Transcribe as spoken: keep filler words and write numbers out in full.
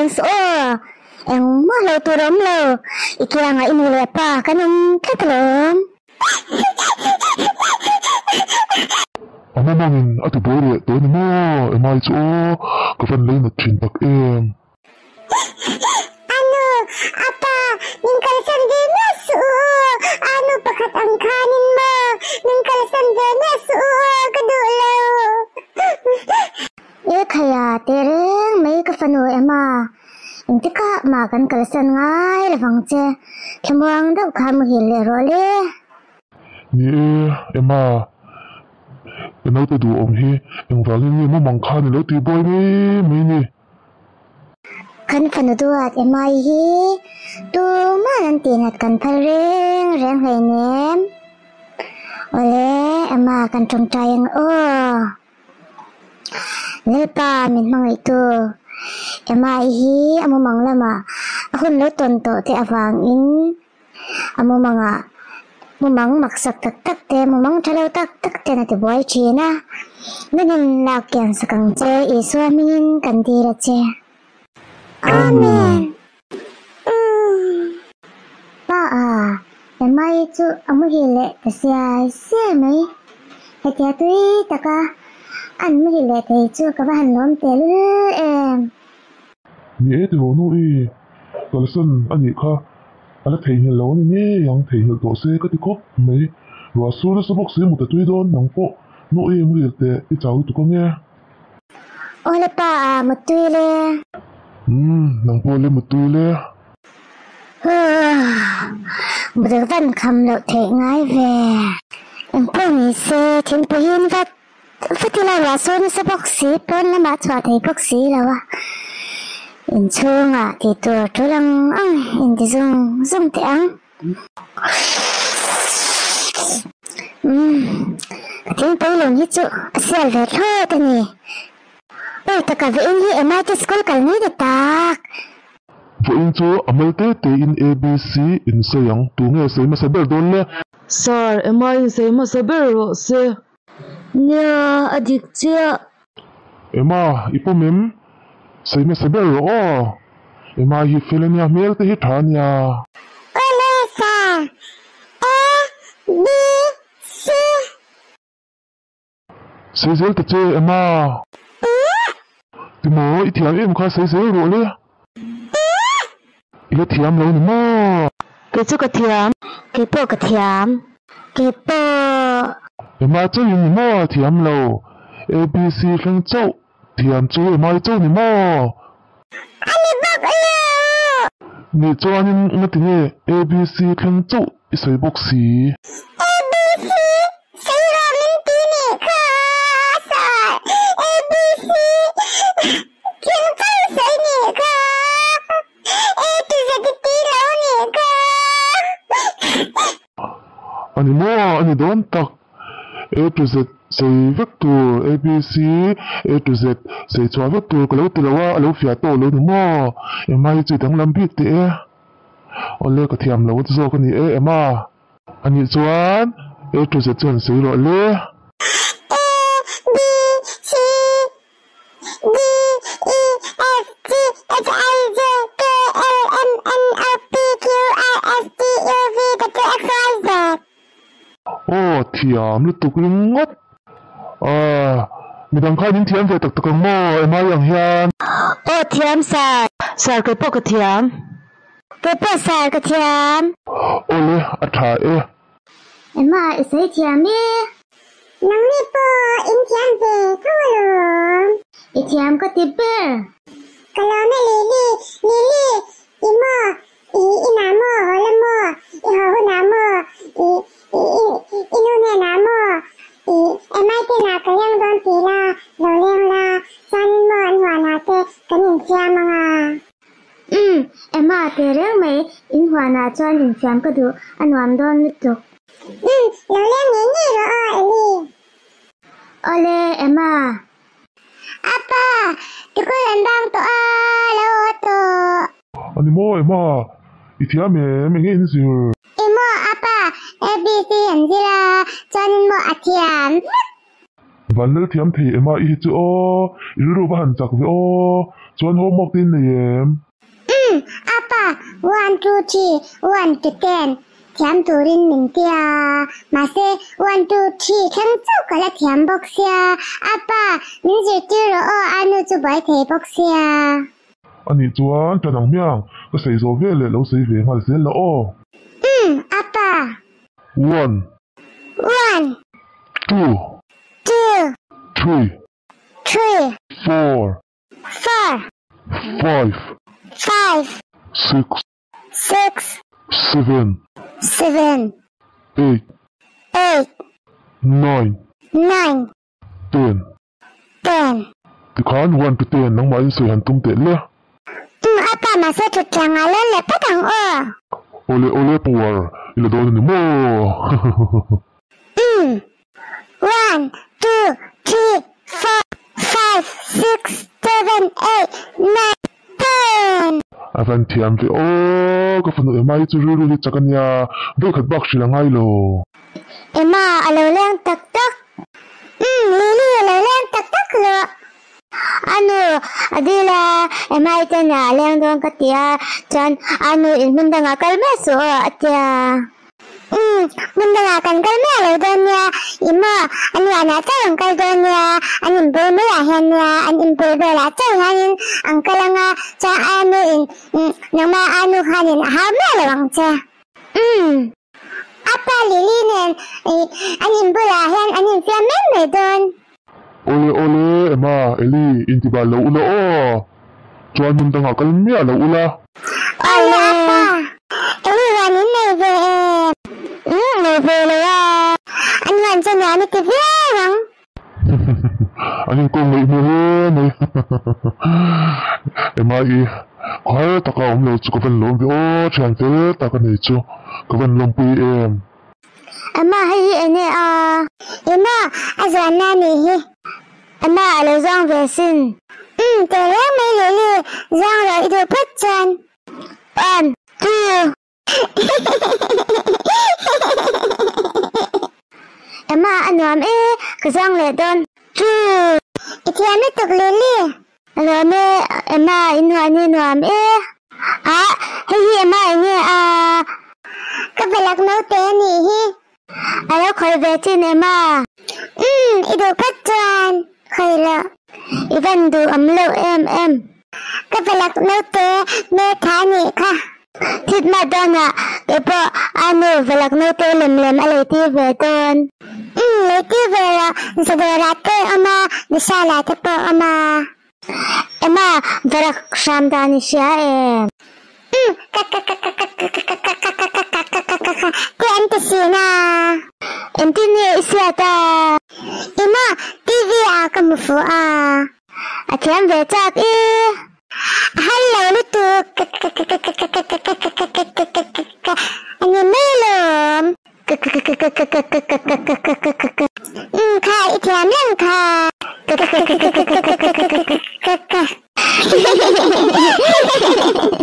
Ang so, ang mahal turom lo. Ikira nga inuli pa kanang katalom. Amo mangin ati bore to ni mo emai chu kafan lei na thin tak em. Ano, apa, ning kalsan de na su. Ano pakat ang kanin mo? Ning kalsan de na su kadulo. E kaya tereng may kafano ema. Inti ka makan kalsan ngai lawang che. Kemuang daw kamu hile role. Ni ema Enau tu du om hi eng wangin ni mo mangkha ni lo ti boy ni mai ni. Kan panuduat emai hi tu manan tinat kan pareng reng hai nem. Ole ema kan trong tayang o. Lepa min mang itu. Emai hi amo manglama. Akun lo tonto ti awang in. Amo mga Mumang maksak tak tak te, mumang chalaw tak tak te na ti boy china. Nanin lakyan sa kang che, iswamingin kandira che. Amen. Mm. Paa, emay chu amuhile kasya siyamay. Kaya tuy taka, an muhile kay chu kabahan lom telu em. Ni e ti ho nu i. Kalsan ani kha ala thei hi lo ni ni yang thei hi to se ka ti ko mai wa su le sabok se mu ta tui don nang po no e mu te i chau tu ko nge. Ole pa, matui le. Hmm, nang po le matui le. Bực văn khăm lộ thể ngay về. Em po ni se thiên po hin vat. Phát thì là wa su ni sa bok si pon la ma chwa thei bok si la wa. In chung à thì tôi cho lang ăn in thì dùng dùng tiếng tiếng tới lòng hết chỗ xe về thôi ta nhỉ ôi ta cả vậy như em ai tới school cả mấy được ta Vậy in cho amal te te in A B C in sayang tu nghe say ma saber don le. Sir, em ai say ma saber ro se. Nya adik chia. Ema ipo mem say ma saber ro. Ema hi felania mel te hi thania. Ole sa A B C Say zel ta che ema. Ti mo i thiam em kha say zel ro le. Ila thiam lo ni mo. Cái chỗ cái thiam, cái po cái thiam cái po Ema cho yung ni mo thiam lo. A B C thang chau. Thiam chu ema chau ni mo. Ani bok lo Ni cho anin ngati nge A B C thang chau isay bok si. A B C say ra min ti ni ka sa A B C kin kal say ni ka A to Z ti lo ni ka Ani mo ani don tak. A to Z say vector A B C A to Z say chwa vector kalau tilawa alo fia to lo ni mo. Ema hi chi tang lam bit te e. Ole ka thiam lo zo ka ni e ema. Ani chuan A to Z chuan say ro le. A B C D E F G H I J K L M N O P Q R S T U V W X Y Z Oh thiam lu tuk ringot. À, midang kha nin thiam ve tak tak mo ema yang hian. ô thiam sai, sai cái bộ cái thiam. cái po sa cái thiam Ole atha e. Emma isay thiam e nang ni po in thiam ve thulum I thiam ko tipe kalau na lili lili imo I ina mo hola mo I ho na mo I I inu ne na mo I emai te na kayang don tila lo leng la san mo an hua na te kanin thiam nga Ừ, Emma te reng mai in hua na chuan in thiam ka du anwam don lutuk Ừ, lo leng ni ni ro o Eli Ole Emma Apa, tuko landang to a lo to Ani mo ema. I thiam e me nge ni sir. Imo apa A B C an zila chuan mo a thiam Van le thiam thei ema I chu o. I ru ba han chak ve o. chuan homework tin nei em um apa one two three one to ten thiam turin min tia ma se one two three thang chau kala thiam bok sia apa min je ti ro o anu chu bai thei bok sia ani chuan tanang miang ka sei zo ve le lo sei ve ngal zel la o um apa one one two two three three four four five five six six seven seven eight eight nine nine ten ten ti khan one to ten nang ma in sei han tum te le um apa ma se tu chang ala le patang o ole ole puar ila do ni mo um one two three four five six seven eight nine ten avan thiam ve o ka fanu e mai chu ru ru ni chakanya do khat bak shila ngai lo Emma alo lang tak tak um lili alo lang tak tak lo ano adila Emma ita na lang don katia chan ano inmunda nga kalmeso atya um munda nga kan kalme alo don ya Emma ano ana tayong kal don ya anin bo mo ya hen ya anin bo bo la tayo hanin ang kalanga cha ano in nang ma ano hanin ha me lang cha um apa lilinen anin bulahan anin fiamen me don ole ole ema eli intiba lo ulo o chuan mun tanga kalmia lo ula ole apa eli wanin me ve um me ve lo ya anin jan ya ni ke verang anin ko ngai mo nei ema i khai taka om lo chu ko ven lom bi o chan te ta ka nei chu ko ven lom pi em ama hi ene a ema azana ni hi ama alo zang ve sin um te le me le le zang lo ido pachan one two ema anwam e ka zang le don two itiane tok le le alo me ema inwa ni nwam e a hi ema ine a ka belak no te ni hi alo khoi ve tin ema um ido pachan khoi la ivan du amlo em em ka belak no te me thani kha thit ma dona e po anu belak no te lem lem ale ti ve ton um le ti ve la sa de la te ama ni sa la te po ama ema verak sham dani sha em um ka ka ka ka ka ka ka ka ka ka ko ante sina ente ni isiata ema tv a kamufu a athiam ve chak e hello lutu ani melom um ka ithiam lang ka